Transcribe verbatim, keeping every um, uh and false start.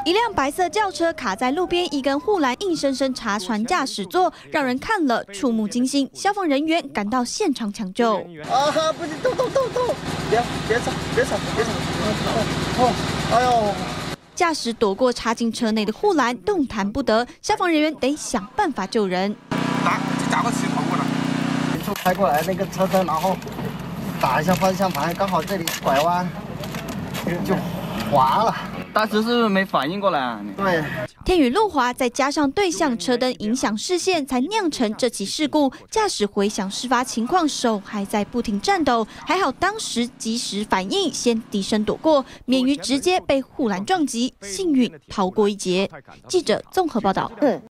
一辆白色轿车卡在路边一根护栏，硬生生插穿驾驶座，让人看了触目惊心。消防人员赶到现场抢救。 啊，不行，动动动动！别别吵，别吵，别吵！哦，哎呦！ 驾驶躲过插进车内的护栏，动弹不得。消防人员得想办法救人。 打，就打过去跑过来。 就开过来那个车灯，然后打一下方向盘，刚好这里拐弯就滑了。 当时是不是没反应过来啊？ 对， 天雨路滑，再加上对向车灯影响视线，才酿成这起事故。驾驶回想事发情况，手还在不停颤抖，还好当时及时反应，先低身躲过，免于直接被护栏撞击，幸运逃过一劫。记者综合报道。嗯。